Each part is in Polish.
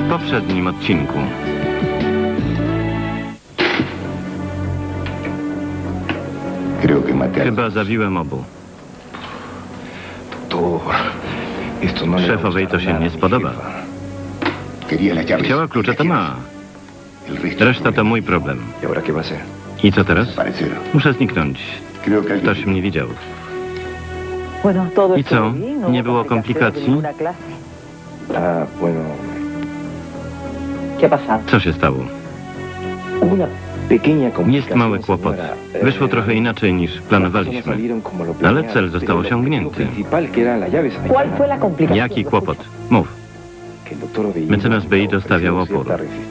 W poprzednim odcinku. Chyba zabiłem obu. Szefowej to się nie spodoba. Chciała klucze, to ma. Reszta to mój problem. I co teraz? Muszę zniknąć. Ktoś mnie widział. I co? Nie było komplikacji? Co się stało? Jest mały kłopot. Wyszło trochę inaczej niż planowaliśmy. Ale cel został osiągnięty. Jaki kłopot? Mów. Mecenas Beito stawiał opór.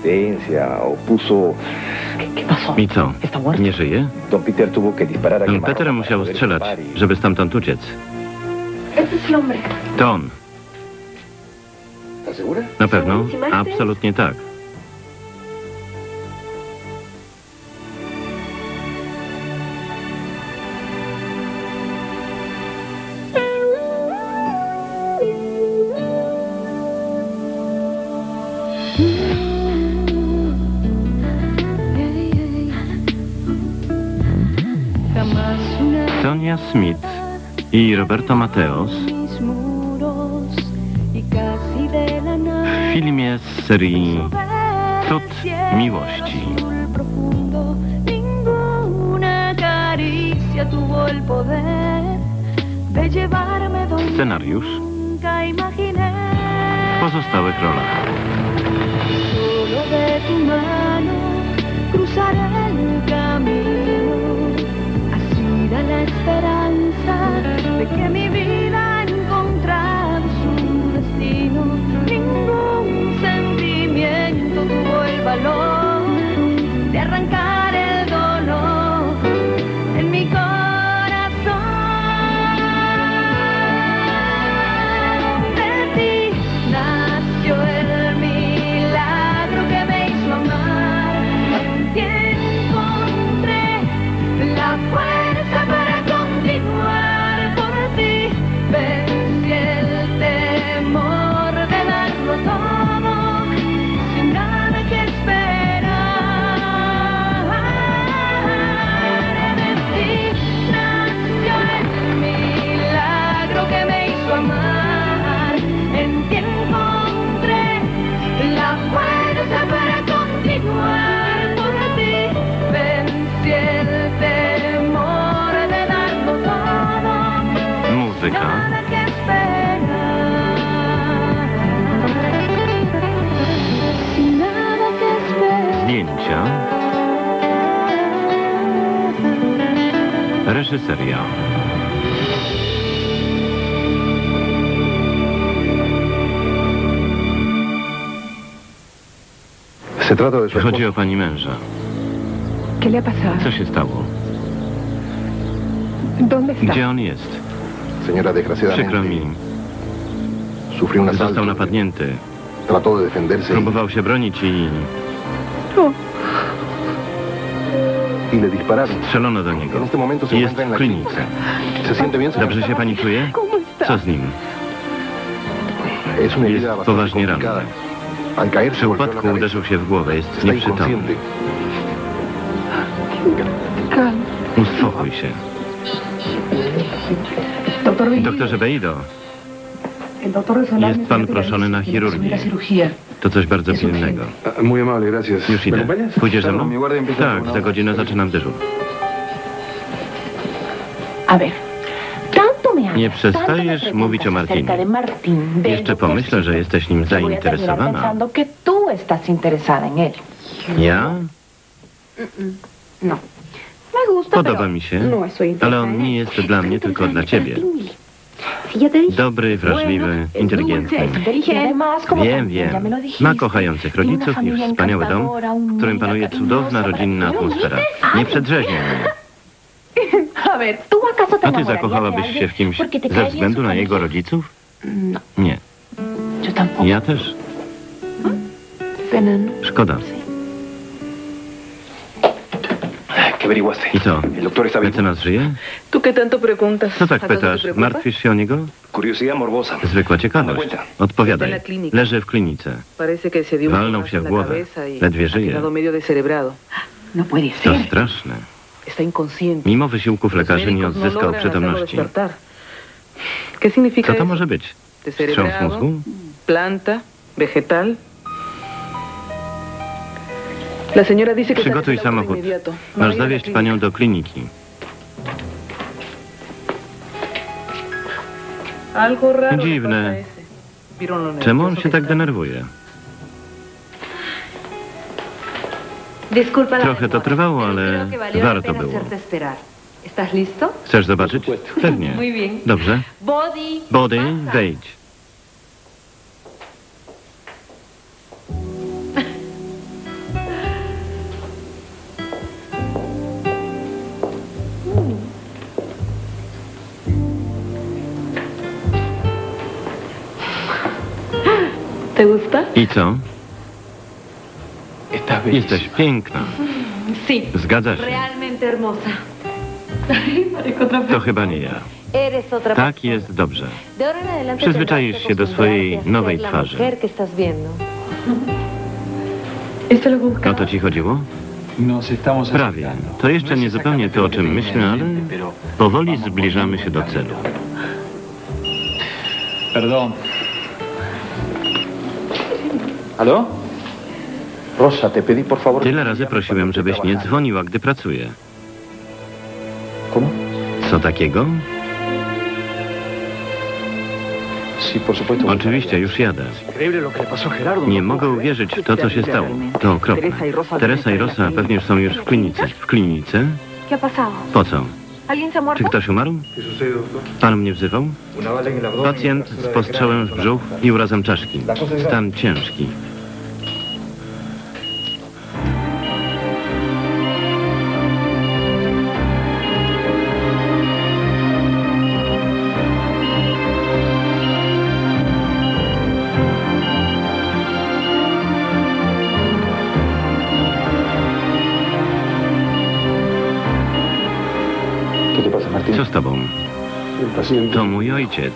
I co? Nie żyje? Don Peter musiał strzelać, żeby stamtąd uciec. To on. Na pewno? Absolutnie tak. Sonia Smith i Roberto Mateos w filmie z serii Cud miłości. Scenariusz w pozostałych rolach. La esperanza de que mi vida ha encontrado su destino. Ningún sentimiento tuvo el valor de arrancar el dolor en mi corazón. De ti nació el milagro que me hizo amar. En ti encontré la fuerza para continuar por ti. Vencí el temor de darlo todo sin nada que esperar. De ti nació el milagro que me hizo amar. En ti encontré la fuerza para continuar por ti. Vencí el temor de darlo todo. Muzyka. Nada que esperar. Sin nada que esperar. Zdjęcia. Reżyseria. Chodzi o pani męża. ¿Qué le ha pasado? Co się stało? ¿Dónde está? Gdzie on jest? Señora, Przykro mi. desgraciadamente, sufrió un Został asalto. napadnięty. Trató de defenderse Próbował się bronić i No. y le dispararon. strzelono do niego. En este momento se Jest encuentra en w la klinice. ¿Se siente bien, señora? Dobrze się pani czuje? ¿Cómo está? Co z nim? Es una herida Jest bastante poważnie complicada. ranny. Al caer Przy se golpeó la upadku cabeza. uderzył się w głowę. Jest Está nieprzytomny. inconsciente. Calma. Uspokój się. Doctor Beito. Doktorze Beito, El doctor de Solano jest pan proszony na chirurgię. To coś bardzo pilnego. Muy amable, gracias. Już idę. Pójdziesz ze mną? Tak, za godzinę zaczynam dyżur. A ver, tanto me amas, Nie tanto me przestajesz preguntas mówić o acerca de Martinie. Martín, del Jeszcze doctor pomyślę, że jesteś nim que voy a terminar zainteresowana. pensando que tú estás interesada en él. Ja? No. Me gusta, Podoba pero mi się, no estoy interesada ale on en nie él. jest dla mnie, tylko dla ciebie. Si ya te dije. Dobry, wrażliwy, inteligentny. Wiem, wiem. Ma kochających rodziców i wspaniały dom, w którym panuje cudowna, rodzinna atmosfera. Nie przedrzeźniaj mnie. A ver, ¿tú acaso te A ty enamorarías de zakochałabyś się alguien w kimś porque te ze cae bien względu su na jego familia? rodziców? No, Nie. yo tampoco. Ja też. Pena, ¿no? Szkoda. I co? Mecenas żyje? ¿Tú qué tanto preguntas? Co tak ¿Acaso te pytasz? preocupa? Martwisz się o niego? Curiosidad morbosa. Zwykła ciekawość. Odpowiadaj. Leży w klinice. Parece que se dio un Walnął balazo się en w la głowę. cabeza y Ledwie ha żyje. quedado medio descerebrado. No puede To ser. straszne. Está inconsciente. Mimo wysiłków Los lekarzy nie médicos no odzyskał logran hacerlo przytomności. despertar. ¿Qué significa Co to eso? może być? Wstrząs Descerebrado, mózgu? planta, vegetal. La señora dice que Przygotuj sale del auto de samochód. inmediato. No Masz vaya a la zawieźć clínica. panią do kliniki. Algo raro le Dziwne. pasa a ese. ¿Vieron lo Czemu on nervioso się que tak está? denerwuje? Disculpa la Trochę to demora, trwało, pero ale creo que valió la warto pena było. hacerte esperar. ¿Estás listo? Chcesz zobaczyć? Pewnie. Muy bien. Dobrze. Body. Body, pasa. wejdź. ¿Te gusta? I co? Jesteś piękna. Sí. Zgadza się. Realmente hermosa. To chyba nie ja. Eres otra Tak persona. jest dobrze. De ahora en adelante Przyzwyczaisz tendrás que się do swojej acostumbrarte a nowej ser la twarzy. mujer que estás viendo. ¿Esto lo O buscaba? to ci chodziło? Prawie. To jeszcze nie zupełnie to, o czym myślę, ale powoli zbliżamy się do celu. Perdón. ¿Aló? Rosa, te pedí por favor... Tyle razy prosiłem, żebyś nie dzwoniła, gdy pracuję. ¿Cómo? Co takiego? Sí, por supuesto. Oczywiście, już jadę. Increíble lo que le pasó a Gerardo. Nie mogę uwierzyć w to, co się stało. To okropne. Teresa i Rosa pewnie już są już w klinice. W klinice? ¿Qué ha pasado? Po co? ¿Alguien se ha muerto? Czy ktoś umarł? ¿Qué sucede, doctor? Pan mnie wzywał? Una bala en el abdomen. Pacjent z postrzałem w brzuch i urazem czaszki. Stan ciężki. ¿Qué te pasa, Martín? Co z tobą? El paciente... To mój ojciec.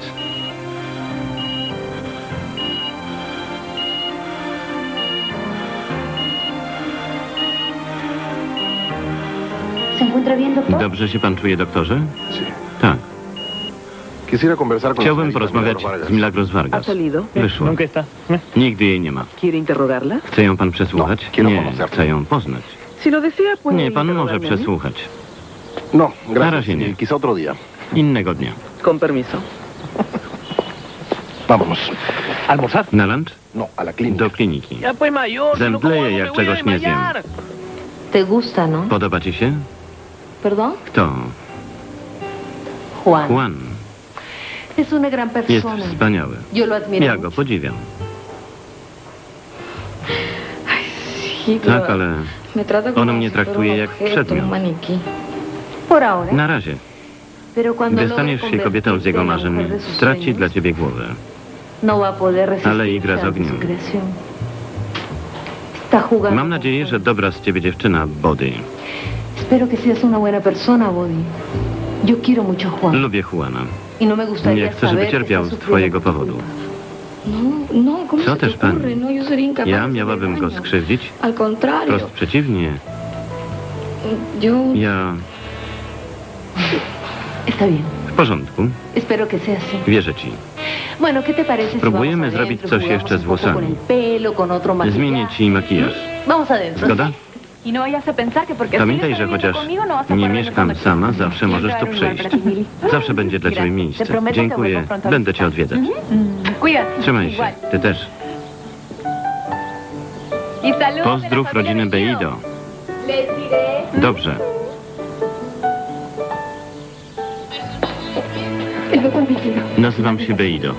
¿Se encuentra bien, doctor? Dobrze się pan czuje, doktorze? Sí. Tak. Quisiera conversar con Chciałbym la señorita porozmawiać Milagro Vargas. z Milagros ¿Ha Vargas. salido? Wyszła. ¿Nunca está? Nigdy jej nie ma. ¿Quiere interrogarla? Chce ją pan przesłuchać? No, quiero Nie, conocerla. chcę ją poznać. Si lo desea, puede Nie, pan może interrogarme a mí. przesłuchać. No, gracias. razie nie. Quizá otro día. Innego dnia. Con permiso. Vámonos. ¿Almorzar? Na lunch? No, a la clínica. Do kliniki. Ya pues mayor. si no, ¿cómo Zemdleję, me jak voy a czegoś nie zjem. desmayar? ¿Te gusta, no? Podoba ci się? ¿Perdón? Kto? Juan. Juan. Es una gran Jest persona. wspaniały. Yo lo admiro Ja go mucho. podziwiam. Sí, Tak, ale me trata on como mnie si fuera traktuje un jak objeto, przedmiot. un maniquí. Por ahora. na razie. Pero cuando Gdy logre staniesz się kobietą z jego convertirte en la marzeń, mujer de sus straci sueños, dla ciebie głowę. no va a poder resistir Ale igra z ante ogniem. su creación. Está jugando. Mam nadzieję, że dobra z ciebie dziewczyna, Body. Espero que seas una buena persona, Body. Yo quiero mucho a Juan. Lubię Juana. Y no me gustaría Nie chcę, żeby saber que cierpiał está z sufriendo twojego por tu powodu. culpa. No, ¿cómo Co se te też pan? ocurre? No, yo sería incapaz Ja de miałabym go hacerle daño. skrzywdzić? Al contrario, Wprost przeciwnie. yo... Ja... Está bien. W porządku. Espero que sea así. Wierzę ci. Bueno, ¿qué te parece si Próbujemy vamos zrobić adentro y coś jugamos jeszcze z un poco con włosami. el pelo, con otro maquillaje? Zmienię ci makijaż. Vamos adentro. Zgoda? Y no vayas a pensar que porque Pamiętaj, sigues że viviendo chociaż conmigo, no vas a nie poder mieszkam regresar. sama, zawsze możesz tu Siempre hay un lugar przyjść. para ti, Mili. Zawsze będzie dla ciebie Mira, miejsce. te prometo que Dziękuję. vuelvo pronto a Będę cię visitar. odwiedzać. Cuídate. Trzymaj się. Igual. Ty też. Y saludos Pozdrów de la familia rodzinę Bellido. Beido. Les diré. Dobrze. Nazywam się Beido.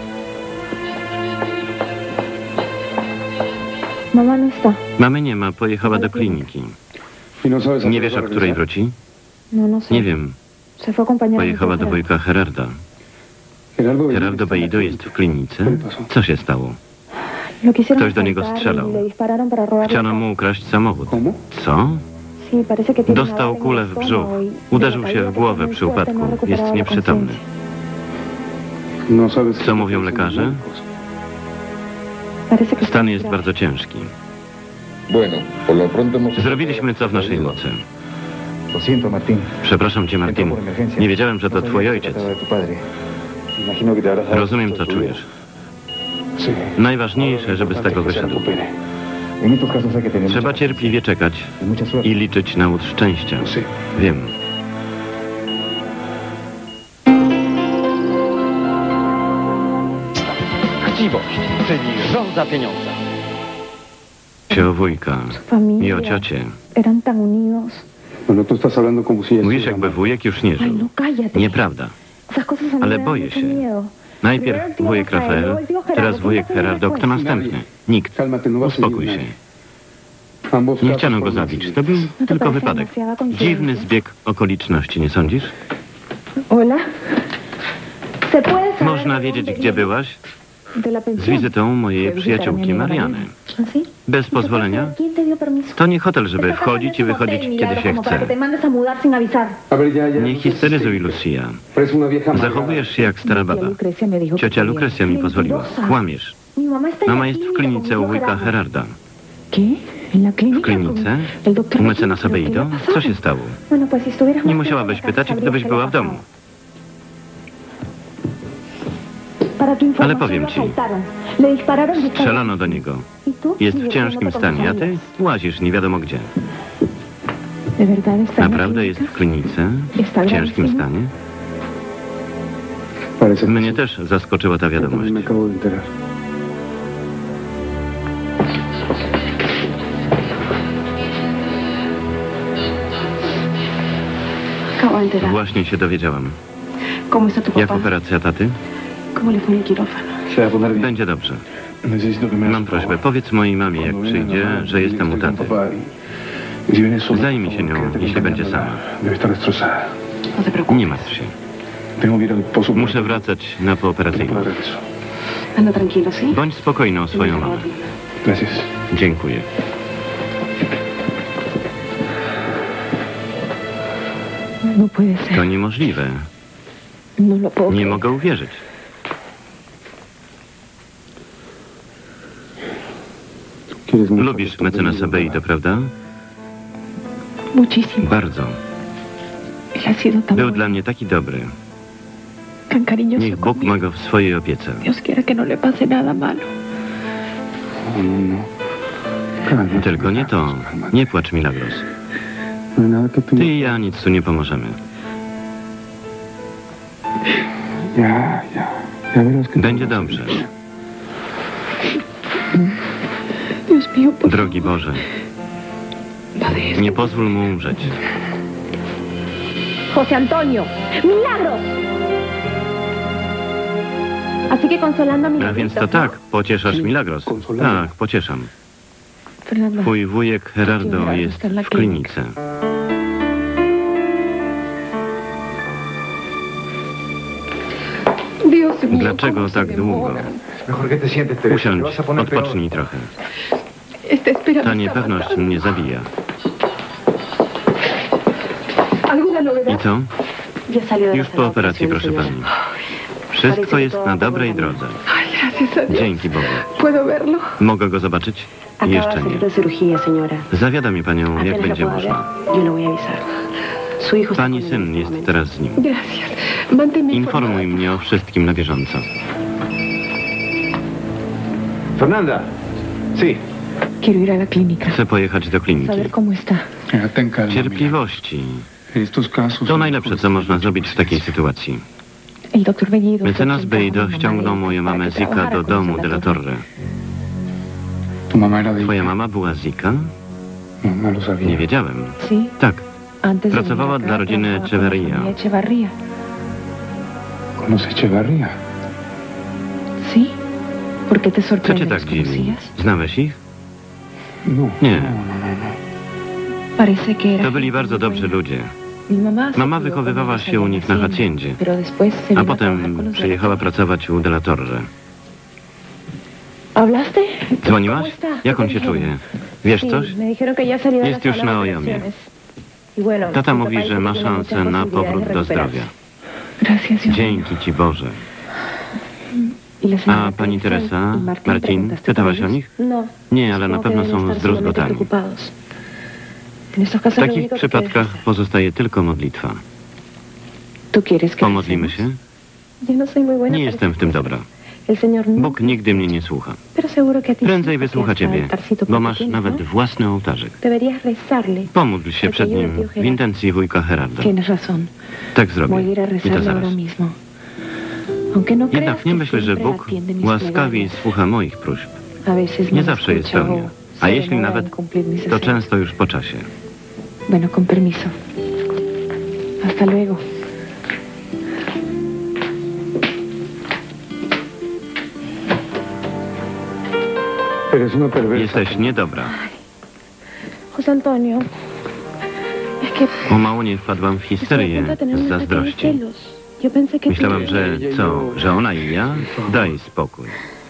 Mamá no está. Mamy nie ma, pojechała do kliniki. ¿Y no sabes a Nie qué wiesz, hora o której regresar? wróci? No, no sé. Nie wiem. Se fue a acompañar a mi Pojechała do tía wujka Gerarda. Gerardo Beido jest w klinice? Co się stało? Lo quisieron Ktoś do niego asaltar strzelał. y le dispararon para robarle Chciano el mu ukraść samochód. ¿Cómo? Co? carro. Dostał kulę w brzuch. Uderzył się w głowę przy upadku. Jest nieprzytomny. Co mówią lekarze? Stan jest bardzo ciężki. Zrobiliśmy co w naszej mocy. Przepraszam cię, Martin. Nie wiedziałem, że to twój ojciec. Rozumiem, co czujesz. Najważniejsze, żeby z tego wyszedł. Trzeba cierpliwie czekać i liczyć na łód szczęścia. Wiem. Chciwość, czyli żądza pieniądza. Się o wujka i o ciocie. Mówisz, jakby wujek już nie żył. Nieprawda. Ale boję się. Najpierw wujek Rafael, teraz wujek Gerardo. Kto następny? Nikt. Uspokój się. Nie chciano go zabić. To był tylko wypadek. Dziwny zbieg okoliczności, nie sądzisz? Można wiedzieć, gdzie byłaś? Z wizytą mojej przyjaciółki Mariany. Bez pozwolenia? To nie hotel, żeby wchodzić i wychodzić, kiedy się chce. Nie histeryzuj, Lucia. Zachowujesz się jak stara baba. Ciocia Lucrecia mi pozwoliła. Kłamiesz. Mama jest w klinice u wujka Gerarda. W klinice? U mecenasa Beito? Co się stało? Nie musiałabyś pytać, gdybyś była w domu. Ale powiem ci, strzelano do niego. Jest w ciężkim stanie, a ty łazisz nie wiadomo gdzie. Naprawdę jest w klinice? W ciężkim stanie? Mnie też zaskoczyła ta wiadomość. Właśnie się dowiedziałam. Jak operacja taty? Będzie dobrze. Mam prośbę, powiedz mojej mamie, jak przyjdzie, że jestem u taty. Zajmij się nią, jeśli będzie sama. Nie martw się. Muszę wracać na pooperacyjną. Bądź spokojny o swoją mamę. Dziękuję. To niemożliwe. Nie mogę uwierzyć. Lubisz mecenasa Beito, prawda? Bardzo. Był dla mnie taki dobry. Niech Bóg ma go w swojej opiece. Tylko nie to. Nie płacz, Milagros. Ty i ja nic tu nie pomożemy. Będzie dobrze. Drogi Boże, nie pozwól mu umrzeć. José Antonio, milagros! Así que consolando a mi... A więc to tak, pocieszasz Milagros. Tak, pocieszam. Twój wujek Gerardo jest w klinice. Dlaczego tak długo? Usiądź, odpocznij trochę. Ta niepewność mnie zabija. I co? Już po operacji, proszę pani. Wszystko jest na dobrej drodze. Dzięki Bogu. Mogę go zobaczyć? Jeszcze nie. Zawiada mi panią, jak będzie można. Pani syn jest teraz z nim. Informuj mnie o wszystkim na bieżąco. Fernanda, sí. Chcę pojechać do kliniki. Cierpliwości. To najlepsze, co można zrobić w takiej sytuacji. Mecenas Beito ściągnął moją mamę Zika do domu de la Torre. Twoja mama była Zika? Nie wiedziałem. Tak. Pracowała dla rodziny Echeverria. Co cię tak dziwi? Znałeś ich? Nie. To byli bardzo dobrzy ludzie. Mama wychowywała się u nich na haciendzie, a potem przyjechała pracować u de la Torre. Dzwoniłaś? Jak on się czuje? Wiesz coś? Jest już na ojomie. Tata mówi, że ma szansę na powrót do zdrowia. Dzięki Ci, Boże. A pani Teresa, Marcin, pytałaś o nich? Nie, ale na pewno są zdruzgotani. W takich przypadkach pozostaje tylko modlitwa. Pomodlimy się? Nie jestem w tym dobra. Bóg nigdy mnie nie słucha. Prędzej wysłucha Ciebie, bo masz nawet własny ołtarzyk. Pomódl się przed nim w intencji wujka Gerarda. Tak zrobię. I to zaraz. Jednak nie myślę, że Bóg łaskawiej słucha moich próśb. Nie zawsze je spełnia. A jeśli nawet, to często już po czasie. Bueno, con permiso. Hasta luego. Jesteś niedobra. José Antonio, O mało nie wpadłam w histerię z zazdrości. Myślałam, że co, że ona i ja? Daj spokój.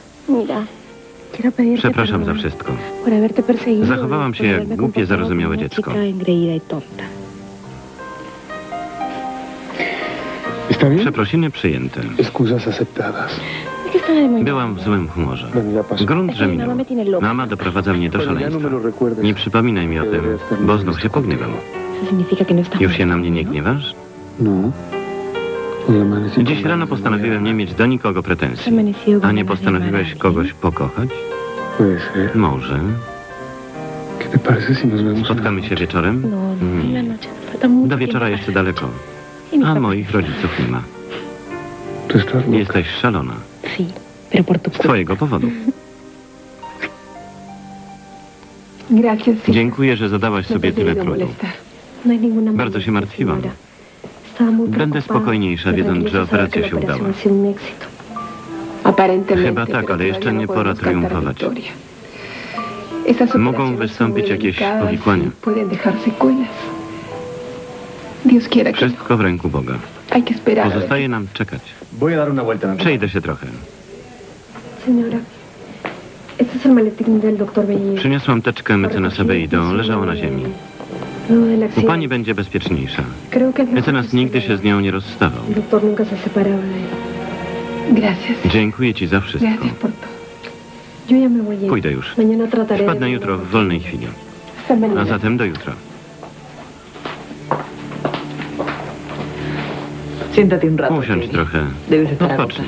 Przepraszam za wszystko. Zachowałam się jak głupie, zarozumiałe dziecko. Przeprosiny przyjęte. Byłam w złym humorze. Grunt, że minął. Mama doprowadza mnie do szaleństwa. Nie przypominaj mi o tym, bo znów się pogniewam. Już się na mnie nie gniewasz? Dziś rano postanowiłem nie mieć do nikogo pretensji. A nie postanowiłeś kogoś pokochać? Może. Spotkamy się wieczorem? Nie. Do wieczora jeszcze daleko. A moich rodziców nie ma. Jesteś szalona. Z twojego powodu. Dziękuję, że zadałaś sobie tyle trudu. Bardzo się martwiłam. Będę spokojniejsza, wiedząc, że operacja się udała. Chyba tak, ale jeszcze nie pora triumfować. Mogą wystąpić jakieś powikłania. Wszystko w ręku Boga. Pozostaje nam czekać. Przejdę się trochę. Przyniosłam teczkę mecenasa Beidó, leżała na ziemi. U pani będzie bezpieczniejsza. Mecenas nigdy się z nią nie rozstawał. Dziękuję ci za wszystko. Pójdę już. Wpadnę jutro w wolnej chwili. A zatem do jutra. Usiądź trochę. Odpocznij.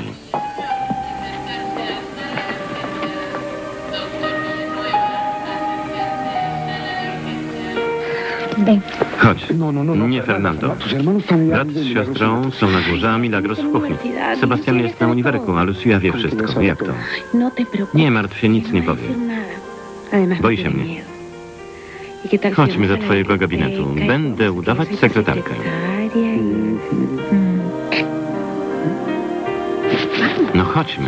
Chodź. Nie, Fernando. Brat z siostrą są na górze, a Milagros w kuchni. Sebastian jest na uniwerku, a Lucia wie wszystko. Jak to? Nie martw się, nic nie powie. Boi się mnie. Chodźmy do twojego gabinetu. Będę udawać sekretarkę. No chodźmy.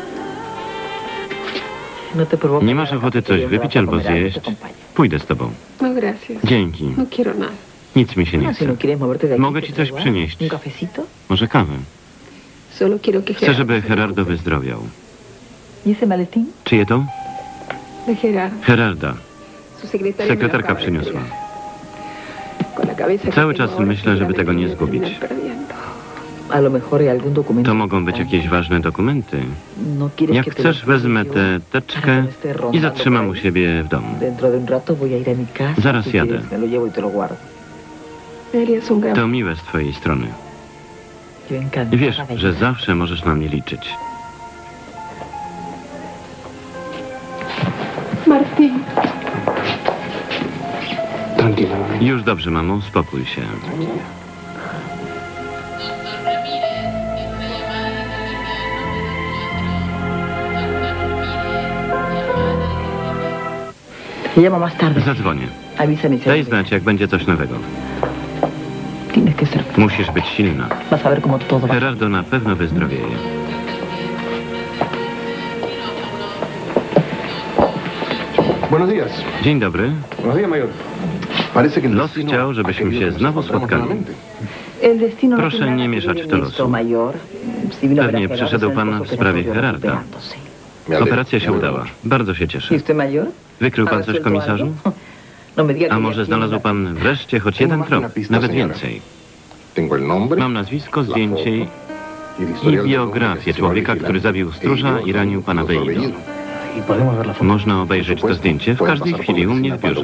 Nie masz ochoty coś wypić albo zjeść? Pójdę z tobą. Dzięki. Nic mi się nie chce. Mogę ci coś przynieść. Może kawę? Chcę, żeby Gerardo wyzdrowiał. Czyje to? Gerarda. Sekretarka przyniosła. Cały czas myślę, żeby tego nie zgubić. To mogą być jakieś ważne dokumenty. Jak chcesz, wezmę tę teczkę i zatrzymam u siebie w domu. Zaraz jadę. To miłe z twojej strony. Wiesz, że zawsze możesz na mnie liczyć. Martín. Już dobrze, mamo, spokój się. Zadzwonię. Daj znać, jak będzie coś nowego. Musisz być silna. Gerardo na pewno wyzdrowieje. Dzień dobry. Los chciał, żebyśmy się znowu spotkali. Proszę nie mieszać w to losu. Pewnie przyszedł pan w sprawie Gerarda. Operacja się udała. Bardzo się cieszę. Wykrył pan coś, komisarzu? A może znalazł pan wreszcie choć jeden trop, nawet więcej? Mam nazwisko, zdjęcie i biografię człowieka, który zabił stróża i ranił pana Beillo. Można obejrzeć to zdjęcie w każdej chwili u mnie w biurze.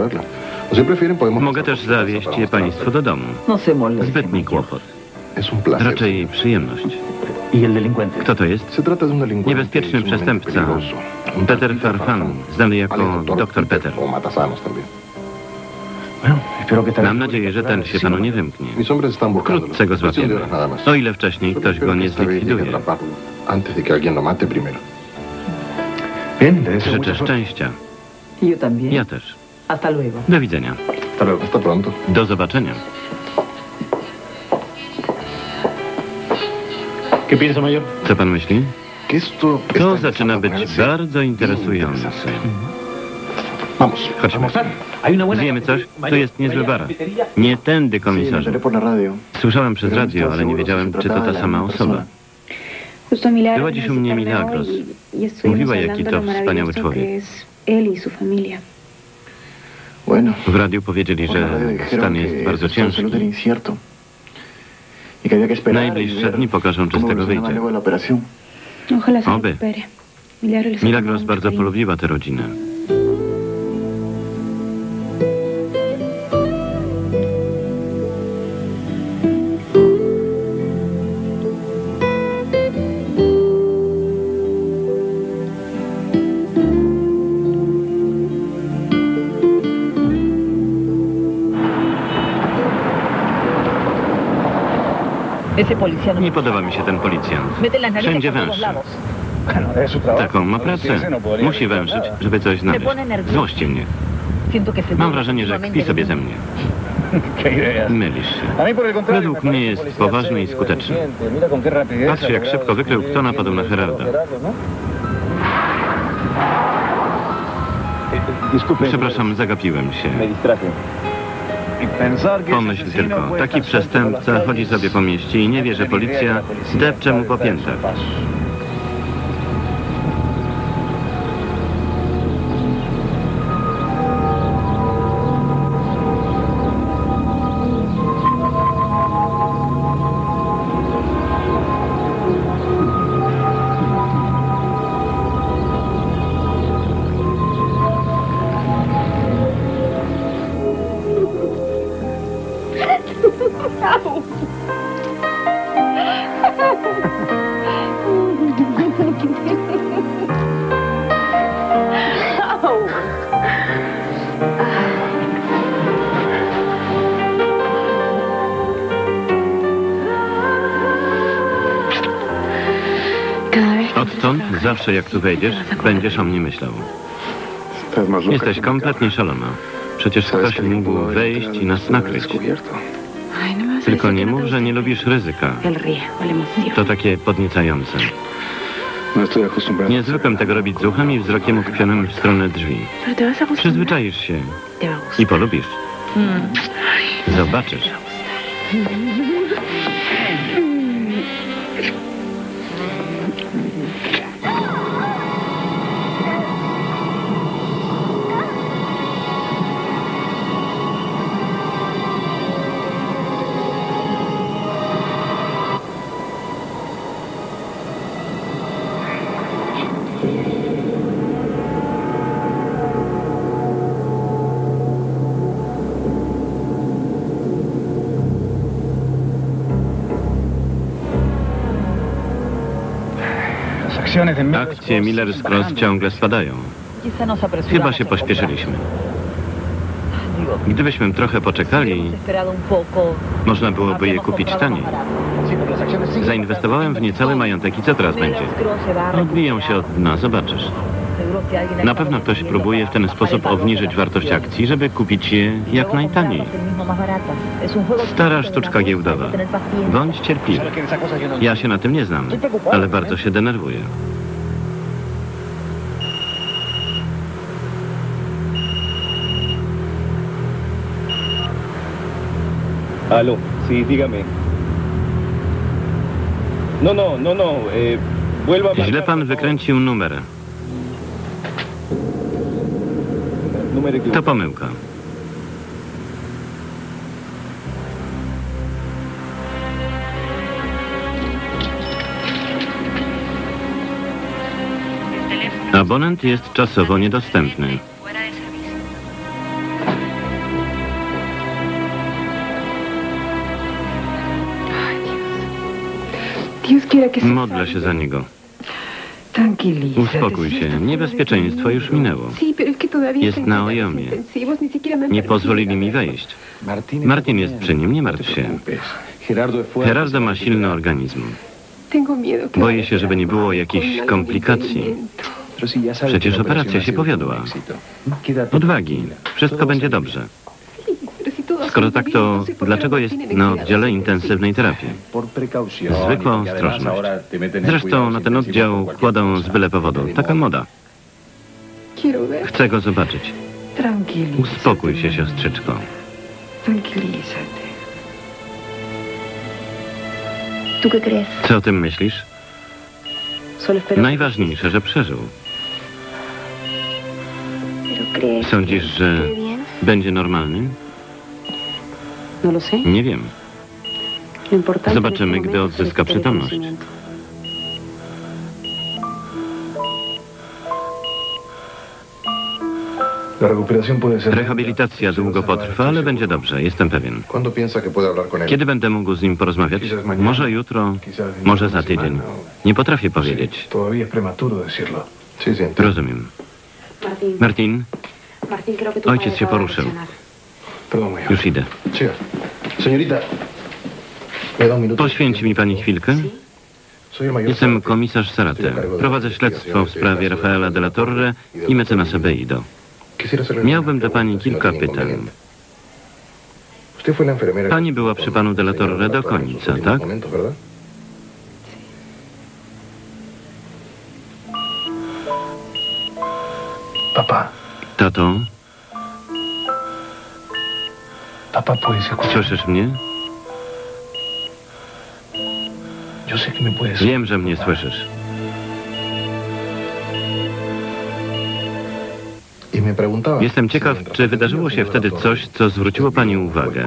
Mogę też zawieźć je państwu do domu. Zbytni kłopot. Raczej przyjemność. Kto to jest? Niebezpieczny przestępca. Peter Farfan, znany jako Dr. Peter. Mam nadzieję, że ten się panu nie wymknie. Wkrótce go złapiemy. O ile wcześniej ktoś go nie zlikwiduje. Życzę szczęścia. Ja też. Do widzenia. Do zobaczenia. Co pan myśli? To zaczyna być bardzo interesujące. Chodźmy. Wiemy coś? To jest niezły bar. Nie tędy, komisarzu. Słyszałem przez radio, ale nie wiedziałem, czy to ta sama osoba. Była dziś u mnie Milagros. Mówiła, jaki to wspaniały człowiek. W radiu powiedzieli, że stan jest bardzo ciężki. Najbliższe dni pokażą, czy z tego wyjdzie. Oby. Milagros bardzo polubiła tę rodzinę. Nie podoba mi się ten policjant. Wszędzie węszy. Taką ma pracę. Musi węszyć, żeby coś znaleźć. Złości mnie. Mam wrażenie, że kpi sobie ze mnie. Mylisz się. Według mnie jest poważny i skuteczny. Patrz, jak szybko wykrył, kto napadł na Gerarda. Przepraszam, zagapiłem się. Pomyśl tylko, taki przestępca chodzi sobie po mieście i nie wie, że policja depcze mu po piętach. Odtąd, zawsze jak tu wejdziesz, będziesz o mnie myślał. Jesteś kompletnie szalona. Przecież ktoś mógł wejść i nas nakryć. Tylko nie mów, że nie lubisz ryzyka. To takie podniecające. Nie zwykłem tego robić z uchem i wzrokiem utkwionym w stronę drzwi. Przyzwyczaisz się i polubisz. Zobaczysz. Akcje Miller's Cross ciągle spadają. Chyba się pośpieszyliśmy. Gdybyśmy trochę poczekali, można byłoby je kupić taniej. Zainwestowałem w nie cały majątek i co teraz będzie? Odbiją się od dna, zobaczysz. Na pewno ktoś próbuje w ten sposób obniżyć wartość akcji, żeby kupić je jak najtaniej. Stara sztuczka giełdowa. Bądź cierpliwy. Ja się na tym nie znam, ale bardzo się denerwuję. Aló, sí, dígame. No, vuelva a... Źle pan wykręcił numer. To pomyłka. Abonent jest czasowo niedostępny. Modlę się za niego. Uspokój się. Niebezpieczeństwo już minęło. Jest na ojomie. Nie pozwolili mi wejść. Martin jest przy nim, nie martw się. Gerardo ma silny organizm. Boję się, żeby nie było jakichś komplikacji. Przecież operacja się powiodła. Odwagi. Wszystko będzie dobrze. Skoro tak, to dlaczego jest na oddziale intensywnej terapii? Zwykła ostrożność. Zresztą na ten oddział kładą z byle powodu. Taka moda. Chcę go zobaczyć. Uspokój się, siostrzyczko. Co o tym myślisz? Najważniejsze, że przeżył. Sądzisz, że będzie normalny? Nie wiem. Zobaczymy, gdy odzyska przytomność. Rehabilitacja długo potrwa, ale będzie dobrze, jestem pewien. Kiedy będę mógł z nim porozmawiać? Może jutro, może za tydzień. Nie potrafię powiedzieć. Rozumiem. Martin, ojciec się poruszył. Już idę. Poświęci mi pani chwilkę? Jestem komisarz Sarate. Prowadzę śledztwo w sprawie Rafaela de la Torre i mecenasa Beido. Miałbym do pani kilka pytań. Pani była przy panu de la Torre do końca, tak? Tato? Słyszysz mnie? Wiem, że mnie słyszysz. Jestem ciekaw, czy wydarzyło się wtedy coś, co zwróciło pani uwagę.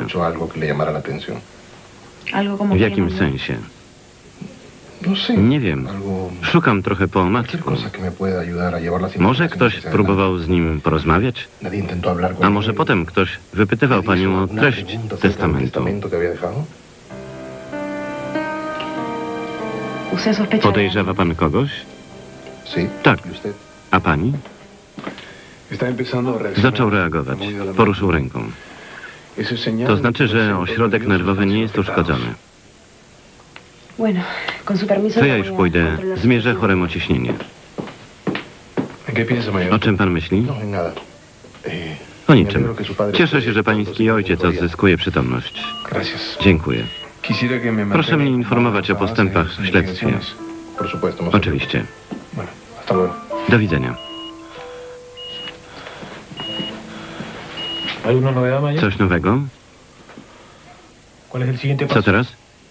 W jakim sensie? Nie wiem. Szukam trochę po omacku. Może ktoś próbował z nim porozmawiać? A może potem ktoś wypytywał panią o treść testamentu? Podejrzewa pan kogoś? Tak. A pani? Zaczął reagować. Poruszył ręką. To znaczy, że ośrodek nerwowy nie jest uszkodzony. To ja już pójdę. Zmierzę choremu ciśnienie. O czym pan myśli? O niczym. Cieszę się, że pański ojciec odzyskuje przytomność. Dziękuję. Proszę mnie informować o postępach w śledztwie. Oczywiście. Do widzenia. Coś nowego? Co teraz?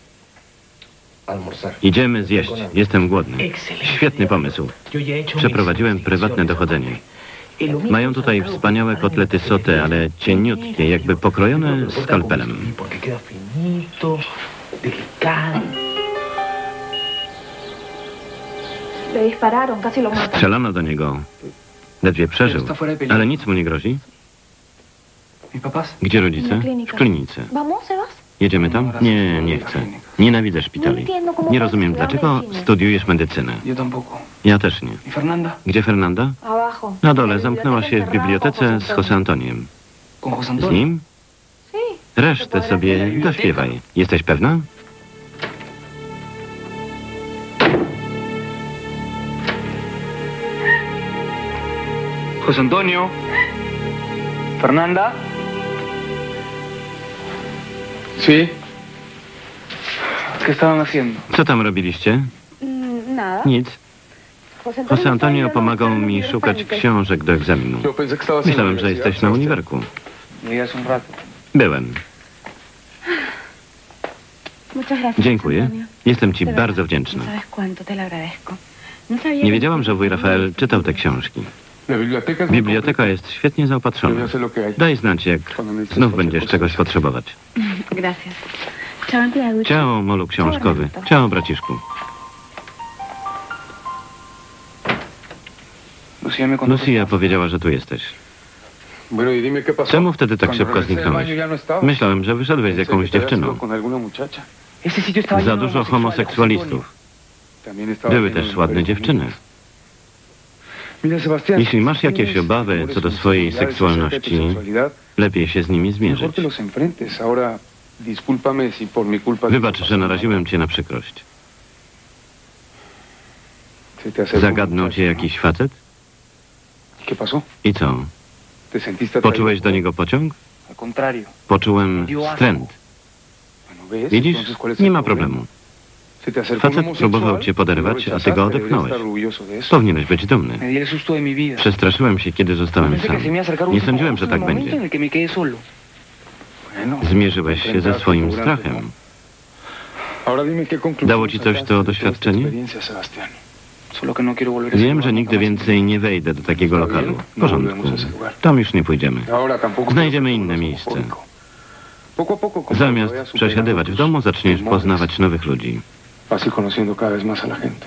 Idziemy zjeść. Jestem głodny. Świetny pomysł. Przeprowadziłem prywatne dochodzenie. Mają tutaj wspaniałe kotlety sauté, ale cieniutkie, jakby pokrojone skalpelem. Strzelano do niego. Ledwie przeżył. Ale nic mu nie grozi. Gdzie rodzice? W klinice. Jedziemy tam? Nie, nie chcę. Nienawidzę szpitali. Nie rozumiem, dlaczego studiujesz medycynę. Ja też nie. Gdzie Fernanda? Na dole, zamknęła się w bibliotece z José Antoniem. Z nim? Resztę sobie dośpiewaj. Jesteś pewna? José Antonio. Fernanda. Sí. ¿Qué estaban haciendo? Co tam robiliście? Nic. José Antonio pomagał mi szukać książek do egzaminu. Myślałem, że jesteś na uniwerku. Byłem. Dziękuję. Jestem ci bardzo wdzięczna. Nie wiedziałam, że wuj Rafael czytał te książki. Biblioteka jest świetnie zaopatrzona. Daj znać, jak znów będziesz czegoś potrzebować. Ciao, molu książkowy. Ciao, braciszku. Lucia powiedziała, że tu jesteś. Bueno, y dime qué pasó. Czemu wtedy tak Cuando szybko regresé del zniknąłeś? baño ya no estabas. Myślałem, że wyszedłeś z jakąś Pensé que te habías dziewczyną. ido con alguna muchacha. Za dużo homoseksualistów. También estaba Były lleno też de ładne mujeres dziewczyny. bonitas. Mira, Sebastián, Jeśli masz jakieś tienes obawy co do swojej responsabilidades acerca de tu seksualności, sexualidad, lepiej się z nimi mejor zmierzyć. que los enfrentes. Ahora, discúlpame si por mi culpa... Wybacz, że naraziłem cię na przykrość. Se te acercó un Zagadnął muchacho, cię ¿no? jakiś facet? ¿Qué pasó? I co? ¿Te sentiste atraído? Poczułeś do niego pociąg? Al contrario. Poczułem wstręt. Bueno, ¿ves? Widzisz? Entonces, ¿cuál es Nie el ma problema? problemu. Se te acercó un Facet homosexual, próbował cię poderwać, lo a ty go rechazaste, deberías odepchnąłeś. estar orgulloso de eso. Powinieneś być dumny. Me di el susto de mi vida. Przestraszyłem się, kiedy zostałem Pensé que sam. se me iba a acercar un Nie tipo sądziłem, że justo en tak el momento będzie. en el que me quedé solo. Bueno, Zmierzyłeś się ze swoim strachem. ahora dime qué conclusión Dało ci coś to sacaste de esta doświadczenie? experiencia, Sebastián. Solo que no quiero volver a ese Wiem, lugar że nigdy nunca más. więcej nie wejdę do takiego lokalu. W porządku. Tam już nie pójdziemy. Ahora tampoco Znajdziemy quiero inne ser miejsce. homofóbico. Poco a poco, como Zamiast vayas przesiadywać w superando domu, tus zaczniesz temores, poznawać nowych ludzi. vas ir conociendo cada vez más a la gente.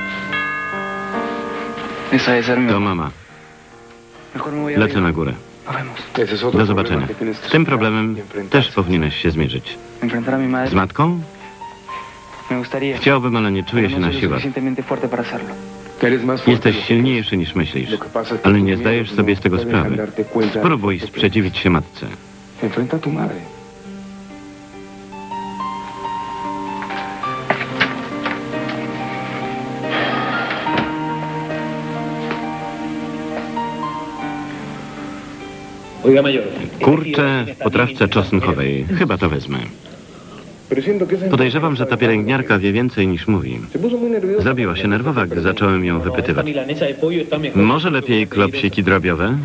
Esa debe ser mi To mamá. mama. Mejor me voy a Lecę na górę. Nos vemos. Ese es otro Do problema zobaczenia. que tienes que Z tym superar problemem y enfrentar. też powinieneś się zmierzyć. Enfrentar a mi madre. Z matką? Me gustaría. Chciałbym, ale nie czuję pero się no na soy lo siłach. suficientemente fuerte para hacerlo. Eres más fuerte de Jesteś lo que silniejszy niż myślisz, Lo que pasa es que ale tus nie miedos zdajesz no sobie z tego te dejan sprawy. darte cuenta Spróbuj de que sprzeciwić się matce. Enfrenta a tu madre. Oiga, mayor. Kurczę w potrawce czosnkowej. Chyba to wezmę. Podejrzewam, że ta pielęgniarka wie więcej niż mówi. Zrobiła się nerwowa, gdy zacząłem ją wypytywać. Może lepiej klopsiki drobiowe?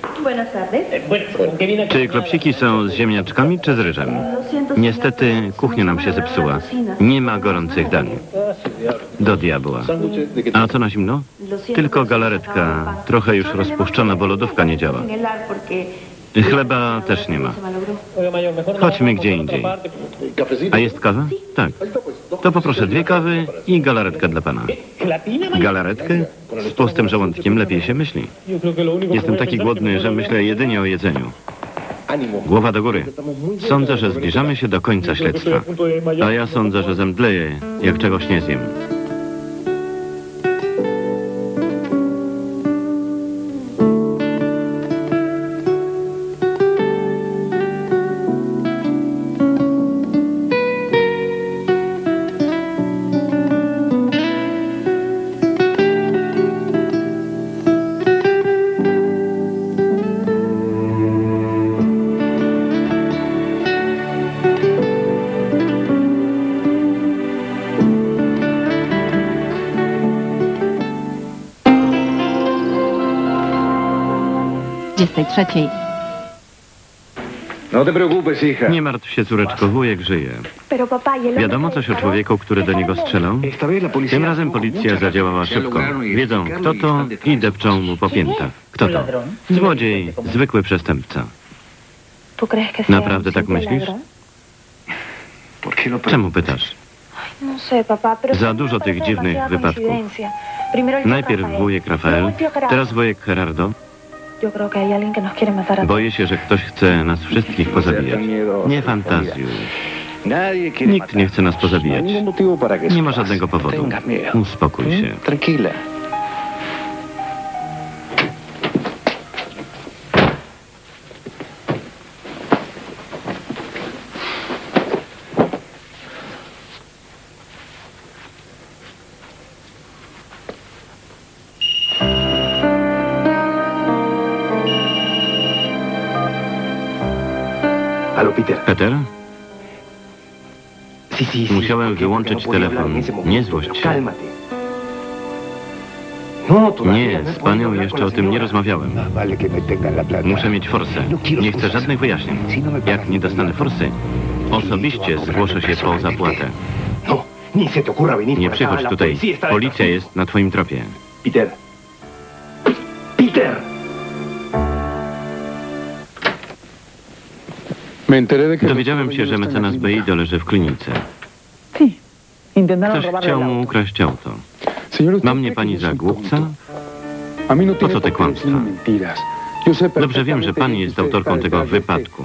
Czy klopsiki są z ziemniaczkami czy z ryżem? Niestety kuchnia nam się zepsuła. Nie ma gorących dań. Do diabła. A co na zimno? Tylko galaretka. Trochę już rozpuszczona, bo lodówka nie działa. Chleba też nie ma. Chodźmy gdzie indziej. A jest kawa? Tak. To poproszę 2 kawy i galaretkę dla pana. Galaretkę? Z pustym żołądkiem lepiej się myśli. Jestem taki głodny, że myślę jedynie o jedzeniu. Głowa do góry. Sądzę, że zbliżamy się do końca śledztwa. A ja sądzę, że zemdleję, jak czegoś nie zjem. No te preocupes, hija. Nie martw się, córeczko, wujek żyje. Wiadomo coś o człowieku, który do niego strzelał? Tym razem policja zadziałała szybko. Wiedzą, kto to i depczą mu po piętach. Kto to? Złodziej, zwykły przestępca. Naprawdę tak myślisz? Czemu pytasz? Za dużo tych dziwnych wypadków. Najpierw wujek Rafael, teraz wujek Gerardo. Boję się, że ktoś chce nas wszystkich pozabijać. Nie fantazjuj. Nikt nie chce nas pozabijać. Nie ma żadnego powodu. Uspokój się. Tranquila. Halo, Peter. Peter? Musiałem wyłączyć telefon. Nie złość się. Nie, z panią jeszcze o tym nie rozmawiałem. Muszę mieć forsę. Nie chcę żadnych wyjaśnień. Jak nie dostanę forsy, osobiście zgłoszę się po zapłatę. Nie przychodź tutaj. Policja jest na twoim tropie. Peter. Peter. Dowiedziałem się, że mecenas Beido leży w klinice. Ktoś chciał mu ukraść auto. Ma mnie pani za głupca? Po co te kłamstwa? Dobrze wiem, że pani jest autorką tego wypadku.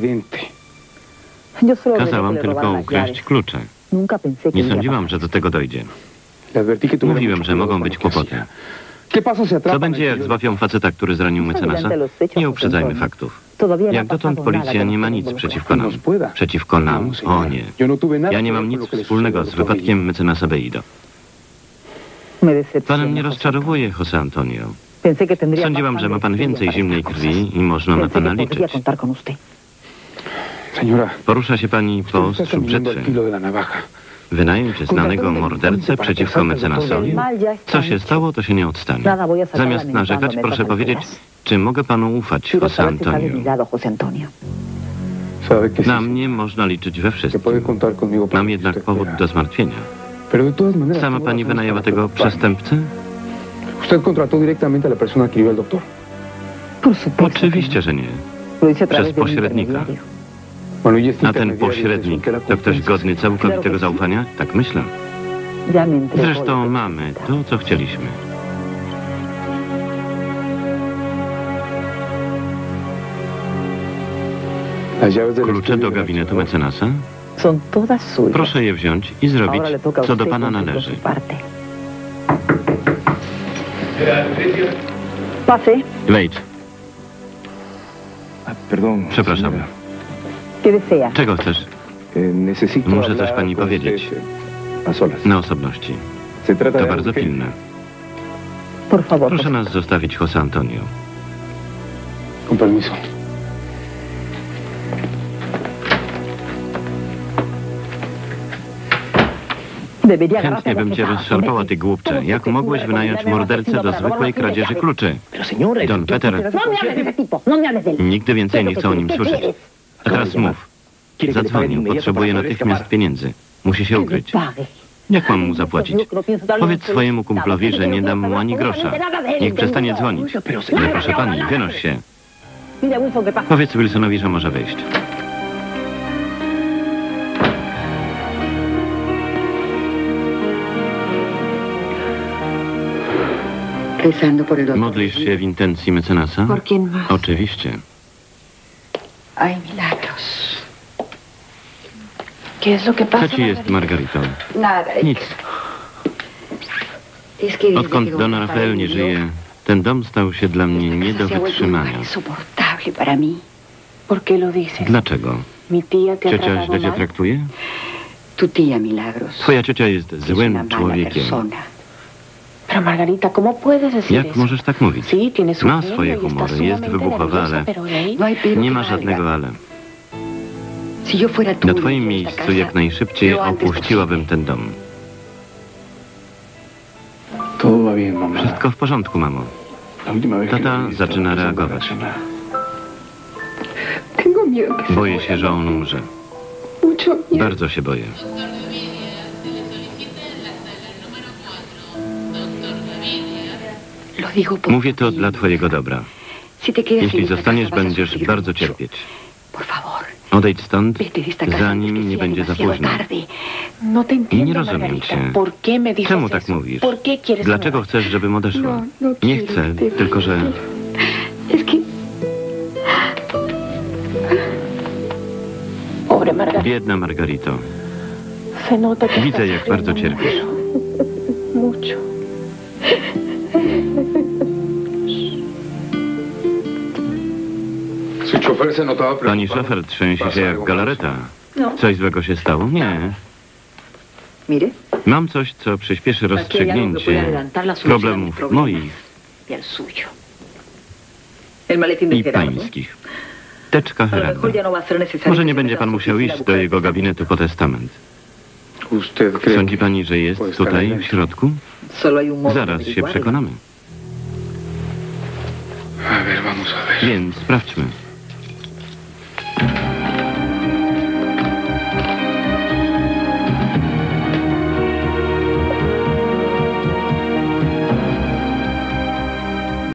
Kazałam tylko ukraść klucze. Nie sądziłam, że do tego dojdzie. Mówiłem, że mogą być kłopoty. Co będzie, jak złapią faceta, który zranił mecenasa? Nie uprzedzajmy faktów. Jak dotąd policja nie ma nic przeciwko nam. Przeciwko nam? O nie. Ja nie mam nic wspólnego z wypadkiem mecenasa Bellido. Pan mnie rozczarowuje, José Antonio. Sądziłam, że ma pan więcej zimnej krwi i można na pana liczyć. Porusza się pani po ostrzu brzytwy. Wynająć znanego mordercę przeciwko mecenasowi? Co się stało, to się nie odstanie. Zamiast narzekać, proszę powiedzieć, czy mogę panu ufać, José Antonio? Na mnie można liczyć we wszystkim. Mam jednak powód do zmartwienia. Sama pani wynajęła tego przestępcę? Oczywiście, że nie. Przez pośrednika. A ten pośrednik to ktoś godny całkowitego zaufania? Tak myślę. Zresztą mamy to, co chcieliśmy. Klucze do gabinetu mecenasa? Proszę je wziąć i zrobić, co do pana należy. Wejdź. Przepraszam. Czego chcesz? Muszę coś pani powiedzieć. Na osobności. To bardzo pilne. Proszę nas zostawić, José Antonio. Con permiso. Chętnie bym cię rozszarpała, ty głupcze. Jak mogłeś wynająć mordercę do zwykłej kradzieży kluczy? Don Peter, nigdy więcej nie chcę o nim słyszeć. A teraz mów. Zadzwonił, potrzebuje natychmiast pieniędzy. Musi się ukryć. Jak mam mu zapłacić? Powiedz swojemu kumplowi, że nie dam mu ani grosza. Niech przestanie dzwonić. Ale proszę pani, wynoś się. Powiedz Wilsonowi, że może wyjść. Modlisz się w intencji mecenasa? Oczywiście. Ay, milagros. Co ci jest, Margarito? Nic. Odkąd Don Rafael nie żyje, ten dom stał się dla mnie nie do wytrzymania. Dlaczego? Ciocia źle cię traktuje? Twoja ciocia jest złym człowiekiem. Jak możesz tak mówić? Ma swoje humory, jest wybuchowa, ale nie ma żadnego ale. Na twoim miejscu jak najszybciej opuściłabym ten dom. Wszystko w porządku, mamo. Tata zaczyna reagować. Boję się, że on umrze. Bardzo się boję. Mówię to dla twojego dobra. Jeśli zostaniesz, będziesz bardzo cierpieć. Odejdź stąd, zanim nie będzie za późno. Nie rozumiem cię. Czemu tak mówisz? Dlaczego chcesz, żebym odeszła? Nie chcę, tylko że... Biedna Margarito. Widzę, jak bardzo cierpisz. Pani szofer trzęsie się jak galareta. Coś złego się stało? Nie. Mam coś, co przyspieszy rozstrzygnięcie problemów moich i pańskich. Teczka herenna. Może nie będzie pan musiał iść do jego gabinetu po testament. Sądzi pani, że jest tutaj, w środku? Zaraz się przekonamy. Więc sprawdźmy.